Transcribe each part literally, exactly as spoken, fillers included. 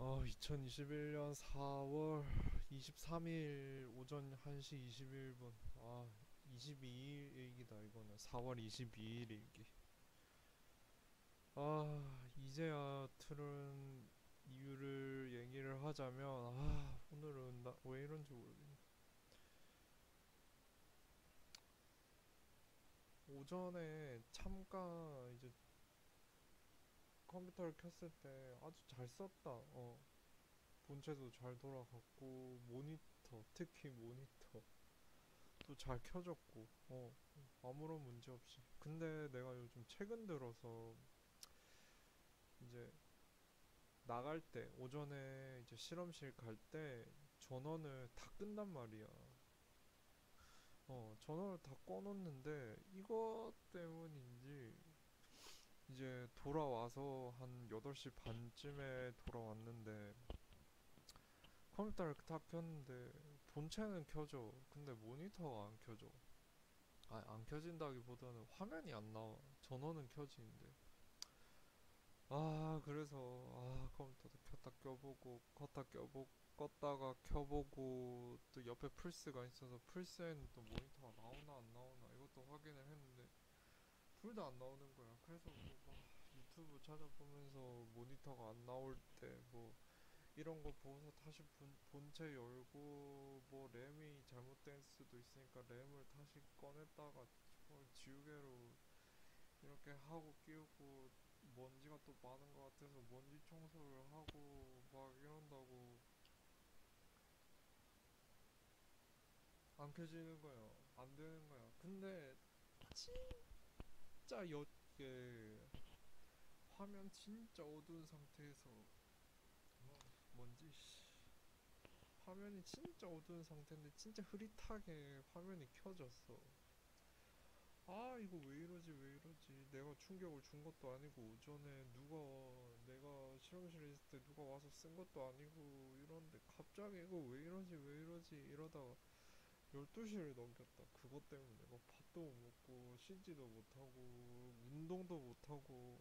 어, 이천이십일 년 사월 이십삼일 오전 한 시 이십일 분. 아, 이십이 일 일기다, 이거는. 사월 이십이 일 일기. 아, 이제야 틀은 이유를 얘기를 하자면, 아, 오늘은 나 왜 이런지 모르겠네. 오전에 잠깐 이제 컴퓨터를 켰을 때 아주 잘 썼다. 어, 본체도 잘 돌아갔고, 모니터, 특히 모니터. 또 잘 켜졌고, 어, 아무런 문제 없이. 근데 내가 요즘 최근 들어서 이제 나갈 때, 오전에 이제 실험실 갈 때 전원을 다 끈단 말이야. 어, 전원을 다 꺼놓는데 이것 때문인지 이제 돌아와서 한 여덟 시 반쯤에 돌아왔는데 컴퓨터를 다 켰는데 본체는 켜져. 근데 모니터가 안 켜져. 아, 안 켜진다기보다는 화면이 안 나와. 전원은 켜지는데. 아, 그래서 아, 컴퓨터도 켰다 껴보고 껐다 껴보고 껐다가 켜보고 또 옆에 플스가 있어서 플스에는 또 모니터가 나오나 안 나오나 이것도 확인을 했는데 둘 다 안 나오는 거야. 그래서 뭐막 유튜브 찾아보면서 모니터가 안 나올 때 뭐 이런 거 보고서 다시 본, 본체 열고 뭐 램이 잘못된 수도 있으니까 램을 다시 꺼냈다가 뭐 지우개로 이렇게 하고 끼우고 먼지가 또 많은 것 같아서 먼지 청소를 하고 막 이런다고 안 켜지는 거야. 안 되는 거야. 근데 진짜 여, 게 화면 진짜 어두운 상태에서 먼지 씨. 화면이 진짜 어두운 상태인데 진짜 흐릿하게 화면이 켜졌어. 아, 이거 왜 이러지 왜 이러지. 내가 충격을 준 것도 아니고 오전에 누가 내가 실험실에 있을 때 누가 와서 쓴 것도 아니고 이런데 갑자기 이거 왜 이러지 왜 이러지 이러다가 열두 시를 넘겼다. 그것 때문에 뭐 밥도 못 먹고 쉬지도 못하고 운동도 못하고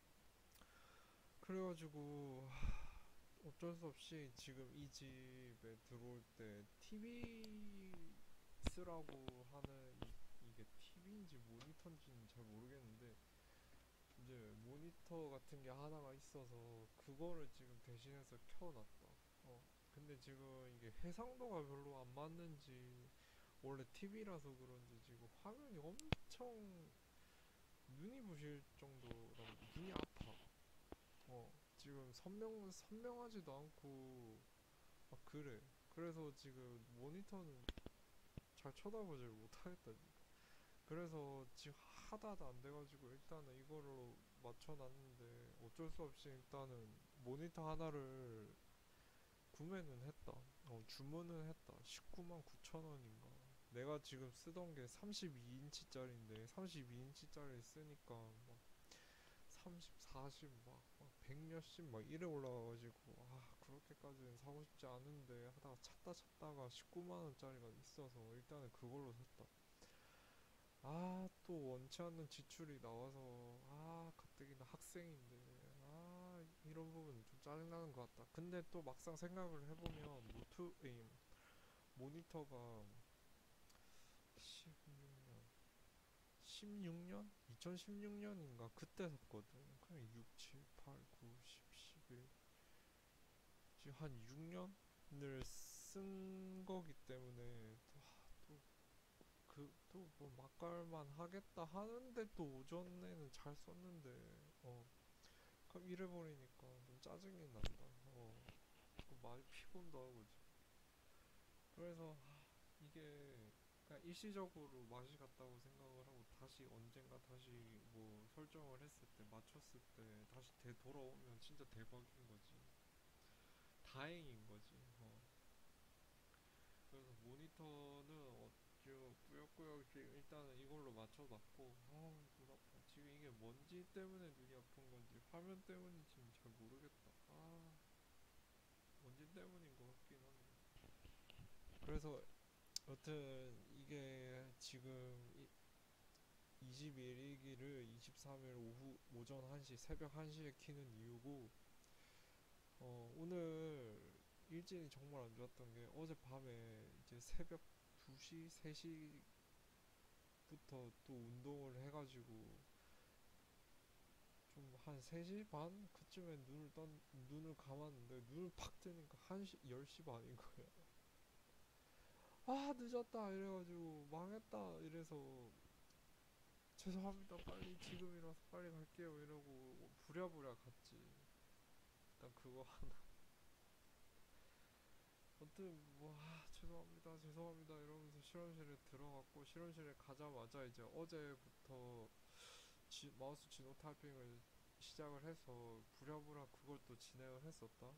그래가지고 어쩔 수 없이 지금 이 집에 들어올 때 티비 쓰라고 하는 이, 이게 티비인지 모니터인지는 잘 모르겠는데 이제 모니터 같은 게 하나가 있어서 그거를 지금 대신해서 켜놨다. 어. 근데 지금 이게 해상도가 별로 안 맞는지 원래 티비라서 그런지 지금 화면이 엄청 눈이 부실 정도라고 눈이 아파. 어. 지금 선명 선명하지도 않고 막 그래. 그래서 지금 모니터는 잘 쳐다보질 못하겠다. 그래서 지금 하다도 안 돼가지고 일단은 이거로 맞춰놨는데 어쩔 수 없이 일단은 모니터 하나를 구매는 했다. 어, 주문은 했다. 십구만 구천 원인가. 내가 지금 쓰던 게 삼십이 인치짜리인데 삼십이 인치짜리 쓰니까 막 삼십, 사십, 막, 막 백 몇십 막 이래 올라가가지고 아 그렇게까지는 사고 싶지 않은데 하다가 찾다 찾다가 십구만 원짜리가 있어서 일단은 그걸로 샀다. 아, 또 원치 않는 지출이 나와서, 아, 가뜩이나 학생인데, 아, 이런 부분 좀 짜증나는 것 같다. 근데 또 막상 생각을 해보면, 노트, 에임, 모니터가 십육 년, 십육 년? 이천십육 년인가? 그때 샀거든. 그냥 육, 칠, 팔, 구, 십, 십일. 지금 한 육 년을 쓴 거기 때문에, 또, 또 그 또 뭐 맛깔만 하겠다 하는데 또 오전에는 잘 썼는데 어 그럼 이래버리니까 좀 짜증이 난다. 어 그 많이 피곤도 하고 지금. 그래서 하, 이게 그냥 일시적으로 맛이 갔다고 생각을 하고 다시 언젠가 다시 뭐 설정을 했을 때 맞췄을 때 다시 되돌아오면 진짜 대박인 거지. 다행인 거지. 어 그래서 모니터는 어쭈 꾸역꾸역 지금 일단은 이걸로 맞춰놨고 아 눈 아파. 지금 이게 먼지 때문에 눈이 아픈 건지 화면 때문인지는 잘 모르겠다. 아 먼지 때문인 것 같긴 한데 그래서 여튼 이게 지금 이, 이십이 일 일기를 이십삼 일 오후 오전 한 시 새벽 한 시에 키는 이유고 어, 오늘 일진이 정말 안 좋았던 게 어젯밤에 이제 새벽 두 시, 세 시부터 또 운동을 해가지고 좀 한 세 시 반? 그쯤에 눈을 떤, 눈을 감았는데 눈을 팍 뜨니까 한 시, 열 시 반인 거야. 아, 늦었다! 이래가지고 망했다! 이래서 죄송합니다. 빨리 지금이라서 빨리 갈게요. 이러고 부랴부랴 갔지. 일단 그거 하나. 아무튼 뭐 아, 죄송합니다. 죄송합니다. 이러면서 실험실에 들어갔고 실험실에 가자마자 이제 어제부터 지, 마우스 지노 타이핑을 시작을 해서 부랴부랴 그걸 또 진행을 했었다.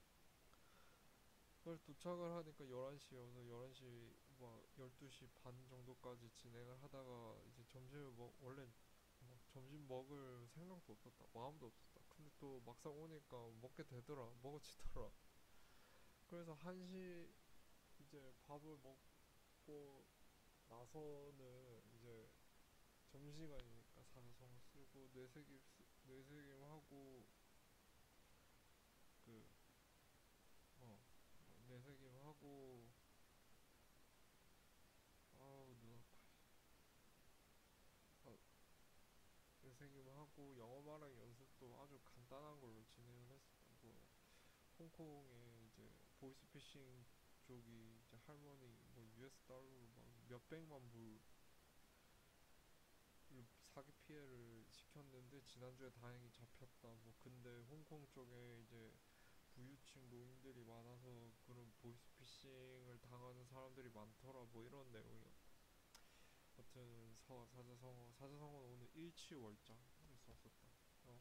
그걸 도착을 하니까 열한 시여서 열한 시 뭐 열두 시 반 정도까지 진행을 하다가 이제 점심을 먹 원래 막 점심 먹을 생각도 없었다. 마음도 없었다. 근데 또 막상 오니까 먹게 되더라. 먹어지더라. 그래서 한 시 이제 밥을 먹고 나서는 이제 점심시간이니까 사자성어 쓰고 뇌색임 쓰- 뇌색임 하고 그 어 뇌색임 하고 아우 눈 아파. 아, 뇌색임 하고 영어 말하기 연습도 아주 간단한 걸로 진행을 했었다. 뭐 홍콩에 이제 보이스피싱 쪽이 이제 할머니 뭐 유에스 달러로 막 몇백만 불 사기 피해를 시켰는데 지난주에 다행히 잡혔다. 뭐 근데 홍콩 쪽에 이제 부유층 노인들이 많아서 그런 보이스피싱을 당하는 사람들이 많더라. 뭐 이런 내용이었고. 하여튼 서, 사자성어 사자성어는 오늘 일치월장을 썼었다. 어,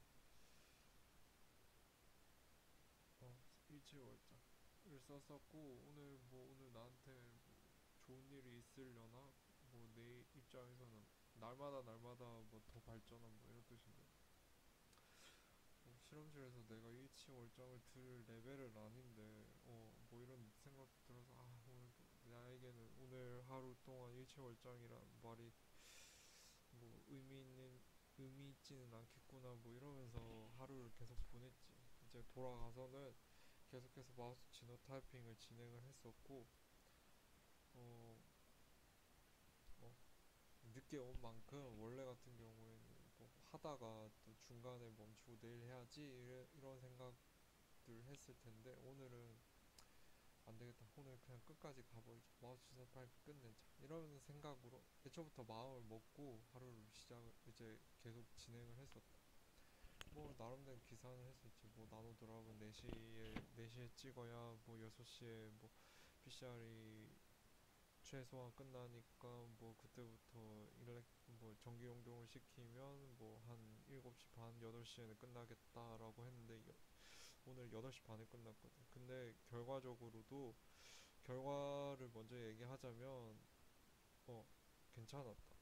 어, 일치월장을 썼었고 오늘 뭐 오늘 나한테 뭐 좋은 일이 있으려나? 뭐 내 입장에서는 날마다 날마다 뭐 더 발전한 뭐 이런 뜻인데 어, 실험실에서 내가 일치월장을 들을 레벨은 아닌데 어 뭐 이런 생각도 들어서 아 오늘 나에게는 오늘 하루 동안 일치월장이란 말이 뭐 의미 있는 의미 있지는 않겠구나 뭐 이러면서 하루를 계속 보냈지. 이제 돌아가서는 계속해서 마우스 지노 타이핑을 진행을 했었고 어, 어 늦게 온 만큼 원래 같은 경우에는 뭐 하다가 또 중간에 멈추고 내일 해야지 이래, 이런 생각들 했을 텐데 오늘은 안 되겠다. 오늘 그냥 끝까지 가버리자. 마우스 지노 타이핑 끝내자. 이런 생각으로 애초부터 마음을 먹고 하루를 시작을 이제 계속 진행을 했었다. 뭐 나름대로 계산을 했었지. 뭐 나노 드랍은 네 시에 네 시에 찍어야 뭐 여섯 시에 뭐 피씨알이 최소한 끝나니까 뭐 그때부터 일렉 뭐 전기 용동을 시키면 뭐 한 일곱 시 반 여덟 시에는 끝나겠다라고 했는데 여, 오늘 여덟 시 반에 끝났거든. 근데 결과적으로도 결과를 먼저 얘기하자면 어 괜찮았다.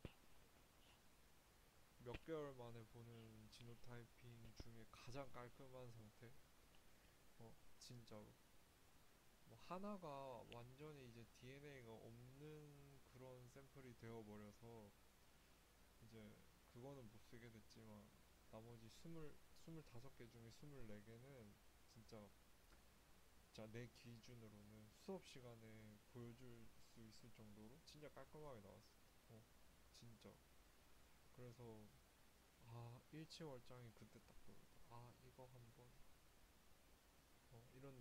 몇 개월 만에 보는 지노 타이핑 중에 가장 깔끔한 상태. 어 진짜로. 뭐 하나가 완전히 이제 디엔에이가 없는 그런 샘플이 되어버려서 이제 그거는 못 쓰게 됐지만 나머지 스물 스물다섯 개 중에 스물네 개는 진짜 진짜 내 기준으로는 수업 시간에 보여줄 수 있을 정도로 진짜 깔끔하게 나왔어. 어, 진짜. 그래서 아 일치월장이 그때 딱 보였다. 아 이거 한번 어, 이런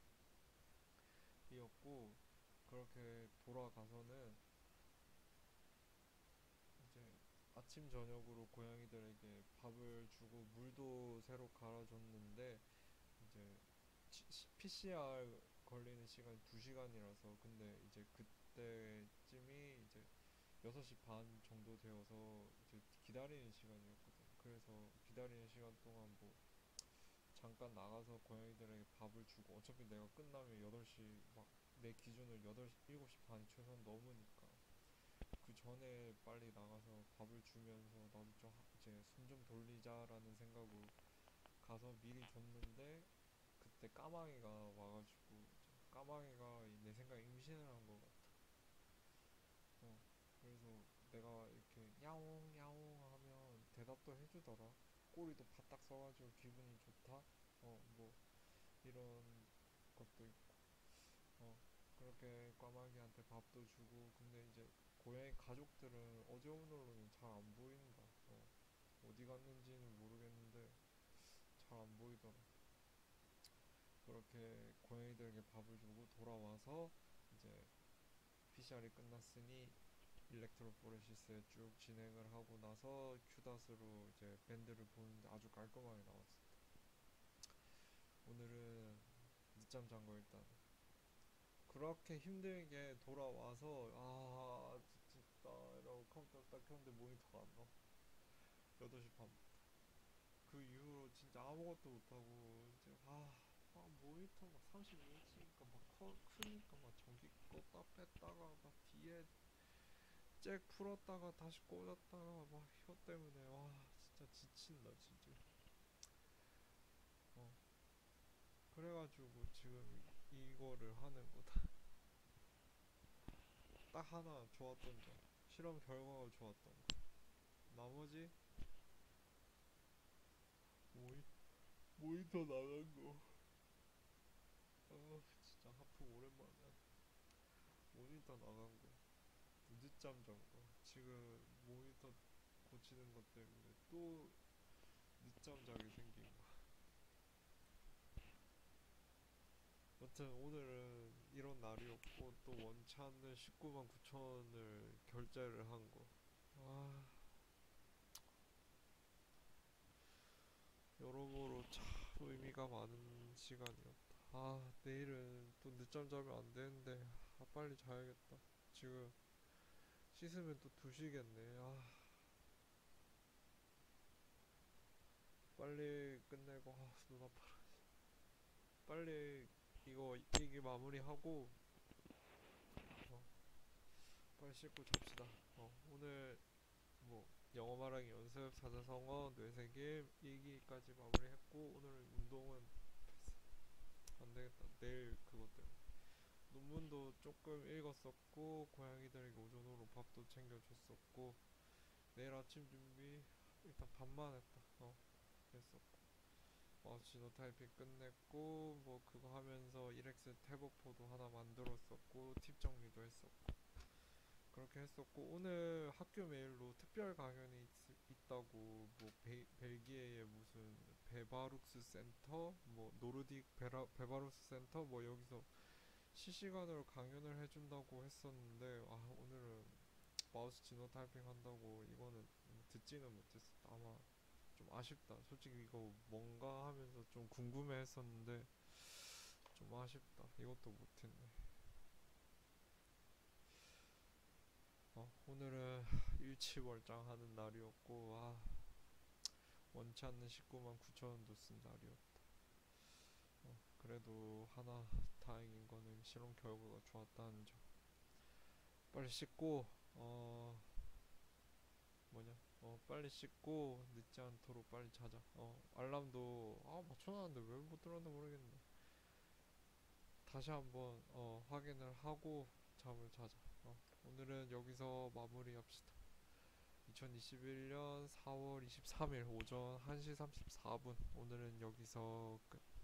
느낌이었고 그렇게 돌아가서는 이제 아침 저녁으로 고양이들에게 밥을 주고 물도 새로 갈아줬는데 이제 피씨알 걸리는 시간이 두 시간이라서 근데 이제 그때쯤이 이제 여섯 시 반 정도 되어서 이제 기다리는 시간이었거든. 그래서 기다리는 시간 동안 뭐 잠깐 나가서 고양이들에게 밥을 주고 어차피 내가 끝나면 여덟 시 막 내 기준으로 여덟 시 일곱 시 반이 최소한 넘으니까 그 전에 빨리 나가서 밥을 주면서 나도 좀 하- 이제 숨 좀 돌리자라는 생각으로 가서 미리 줬는데 그때 까망이가 와가지고 이제 까망이가 내 생각에 임신을 한 것 같아. 어 그래서 내가 이렇게 야옹 야옹 하면 대답도 해주더라. 꼬리도 바짝 써가지고 기분이 좋다. 어 뭐 이런 것도 있고 어 그렇게 까마귀한테 밥도 주고. 근데 이제 고양이 가족들은 어제 오늘로는 잘 안 보인다. 어 어디 갔는지는 모르겠는데 잘 안 보이더라. 그렇게 고양이들에게 밥을 주고 돌아와서 이제 피시알이 끝났으니 일렉트로포레시스에 쭉 진행을 하고 나서 큐닷으로 이제 밴드를 보는데 아주 깔끔하게 나왔어. 오늘은 늦잠 잔 거 일단 그렇게 힘들게 돌아와서 아 지친다 이러고 컴퓨터 딱 켰는데 모니터가 안 나와. 여덟 시 반부터 그 이후로 진짜 아무것도 못하고 이제 아 막 모니터 막 삼십이 인치니까 막 커, 크니까 막 전기 껐다 뺐다가 막 뒤에 잭 풀었다가 다시 꽂았다가 막 혀 때문에 와 진짜 지친다 진짜. 어 그래가지고 지금 이, 이거를 하는 거다. 딱 하나 좋았던 점, 실험 결과가 좋았던 거. 나머지 모니, 모니터 나간 거. 아 진짜 하프 오랜만에 하네. 모니터 나간 거, 늦잠 잔 거, 지금 모니터 고치는 것 때문에 또 늦잠 자게 생긴 거. 여튼 오늘은 이런 날이었고 또 원치 않는 십구만 구천 원을 결제를 한 거. 아 여러모로 참 의미가 많은 시간이었다. 아 내일은 또 늦잠 자면 안 되는데 아 빨리 자야겠다. 지금 씻으면 또 두 시겠네. 아 빨리 끝내고 아 눈 아파라. 빨리 이거 이게 마무리하고 어 빨리 씻고 잡시다. 어 오늘 뭐 영어 말하기 연습, 사자성어, 뇌새김, 일기까지 마무리했고 오늘 운동은 패스. 안 되겠다. 내일 그것 때문에 논문도 조금 읽었었고 고양이들에게 오전으로 밥도 챙겨줬었고 내일 아침 준비 일단 반만 했다. 어 그랬었고 마우스 지도 타이핑 끝냈고 뭐 그거 하면서 일엑스 탭버퍼도 하나 만들었었고 팁 정리도 했었고 그렇게 했었고 오늘 학교 메일로 특별 강연이 있, 다고 뭐 베, 벨기에의 무슨 베바룩스 센터 뭐 노르딕 베라, 베바룩스 센터 뭐 여기서 실시간으로 강연을 해준다고 했었는데 아 오늘은 마우스 지도 타이핑 한다고 이거는 듣지는 못했어. 아마 좀 아쉽다. 솔직히 이거 뭔가 하면서 좀 궁금해 했었는데 좀 아쉽다. 이것도 못했네. 어, 오늘은 일치월장하는 날이었고 아 원치 않는 십구만 구천 원도 쓴 날이었다. 어, 그래도 하나 다행인 거는 실험 결과가 좋았다는 점. 빨리 씻고 어 뭐냐 어 빨리 씻고 늦지 않도록 빨리 자자. 어 알람도 아 맞춰놨는데 왜 못 들었나 모르겠네. 다시 한번 어 확인을 하고 잠을 자자. 어 오늘은 여기서 마무리합시다. 이천이십일 년 사월 이십삼 일 오전 한 시 삼십사 분 오늘은 여기서 끝.